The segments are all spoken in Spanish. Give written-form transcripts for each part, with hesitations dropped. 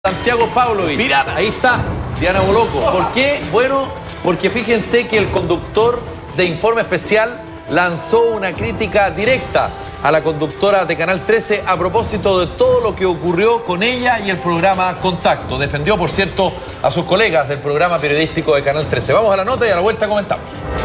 Santiago Pavlovich. Pirata. Ahí está, Diana Boloco. ¿Por qué? Bueno, porque fíjense que el conductor de Informe Especial lanzó una crítica directa a la conductora de Canal 13 a propósito de todo lo que ocurrió con ella y el programa Contacto. Defendió, por cierto, a sus colegas del programa periodístico de Canal 13. Vamos a la nota y a la vuelta comentamos.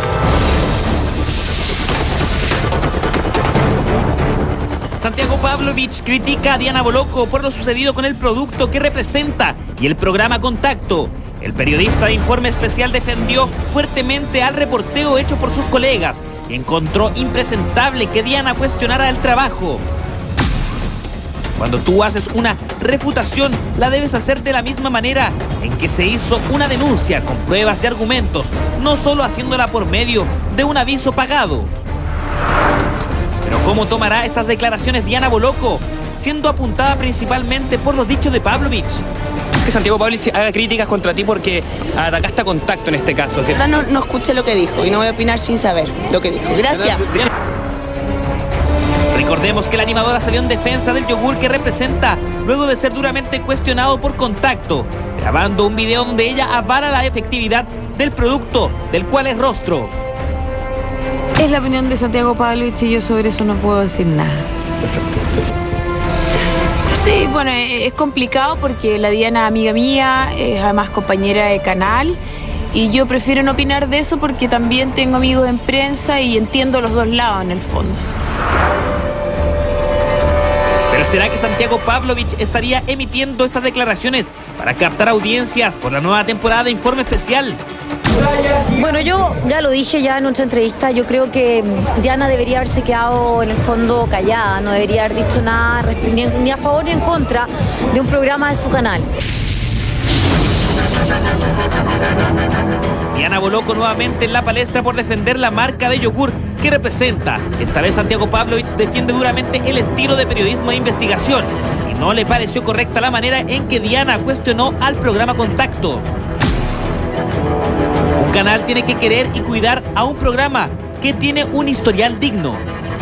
Santiago Pavlovich critica a Diana Boloco por lo sucedido con el producto que representa y el programa Contacto. El periodista de Informe Especial defendió fuertemente al reporteo hecho por sus colegas y encontró impresentable que Diana cuestionara el trabajo. Cuando tú haces una refutación, la debes hacer de la misma manera en que se hizo una denuncia con pruebas y argumentos, no solo haciéndola por medio de un aviso pagado. Pero ¿cómo tomará estas declaraciones Diana Boloco, siendo apuntada principalmente por los dichos de Pavlovich? Es que Santiago Pavlovich haga críticas contra ti porque atacaste a Contacto en este caso. La verdad no escuché lo que dijo y no voy a opinar sin saber lo que dijo. Gracias. Recordemos que la animadora salió en defensa del yogur que representa luego de ser duramente cuestionado por Contacto, grabando un video donde ella avala la efectividad del producto del cual es rostro. Es la opinión de Santiago Pavlovich y yo sobre eso no puedo decir nada. Perfecto. Sí, bueno, es complicado porque la Diana, amiga mía, es además compañera de canal y yo prefiero no opinar de eso porque también tengo amigos en prensa y entiendo los dos lados en el fondo. ¿Pero será que Santiago Pavlovich estaría emitiendo estas declaraciones para captar audiencias por la nueva temporada de Informe Especial? Bueno, yo ya lo dije ya en otra entrevista, yo creo que Diana debería haberse quedado en el fondo callada, no debería haber dicho nada ni a favor ni en contra de un programa de su canal. Diana Boloco nuevamente en la palestra por defender la marca de yogur que representa. Esta vez Santiago Pavlovich defiende duramente el estilo de periodismo de investigación y no le pareció correcta la manera en que Diana cuestionó al programa Contacto. Un canal tiene que querer y cuidar a un programa que tiene un historial digno.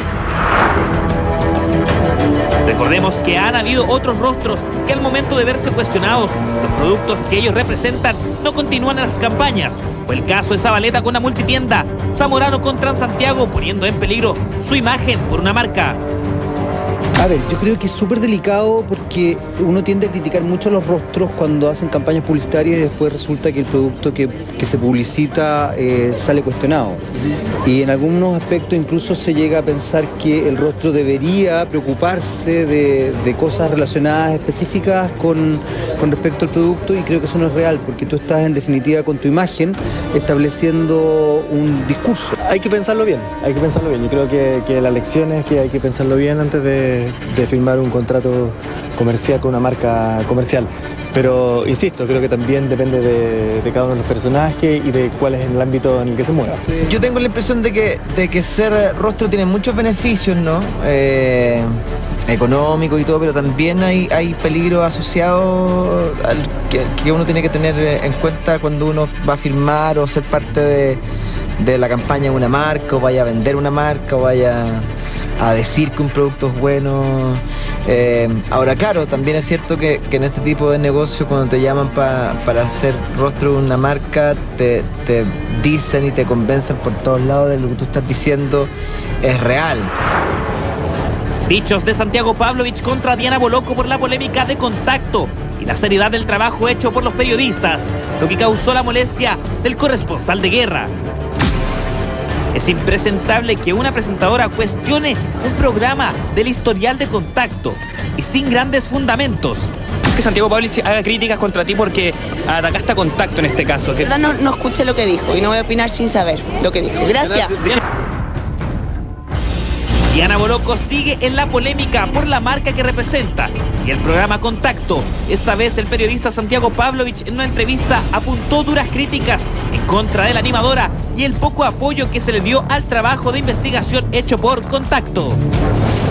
Recordemos que han habido otros rostros que al momento de verse cuestionados, los productos que ellos representan no continúan en las campañas. Fue el caso de Zabaleta con la multitienda, Zamorano con Transantiago poniendo en peligro su imagen por una marca. A ver, yo creo que es súper delicado porque uno tiende a criticar mucho los rostros cuando hacen campañas publicitarias y después resulta que el producto que se publicita sale cuestionado. Y en algunos aspectos incluso se llega a pensar que el rostro debería preocuparse de cosas relacionadas específicas con respecto al producto y creo que eso no es real porque tú estás en definitiva con tu imagen estableciendo un discurso. Hay que pensarlo bien, hay que pensarlo bien. Yo creo que la lección es que hay que pensarlo bien antes de firmar un contrato comercial con una marca comercial. Pero, insisto, creo que también depende de cada uno de los personajes y de cuál es el ámbito en el que se mueva. Yo tengo la impresión de que ser rostro tiene muchos beneficios, ¿no? Económicos y todo, pero también hay peligros asociados que uno tiene que tener en cuenta cuando uno va a firmar o ser parte de la campaña de una marca, o vaya a vender una marca, o vaya a decir que un producto es bueno. Ahora, claro, también es cierto que en este tipo de negocio, cuando te llaman para hacer rostro de una marca, te dicen y te convencen por todos lados de lo que tú estás diciendo es real. Dichos de Santiago Pavlovich contra Diana Boloco por la polémica de Contacto y la seriedad del trabajo hecho por los periodistas, lo que causó la molestia del corresponsal de guerra. Es impresentable que una presentadora cuestione un programa del historial de Contacto y sin grandes fundamentos. Es que Santiago Pavlovich haga críticas contra ti porque atacaste a Contacto en este caso. La verdad no escuché lo que dijo y no voy a opinar sin saber lo que dijo. Gracias. Diana Boloco sigue en la polémica por la marca que representa y el programa Contacto. Esta vez el periodista Santiago Pavlovich en una entrevista apuntó duras críticas en contra de la animadora y el poco apoyo que se le dio al trabajo de investigación hecho por Contacto.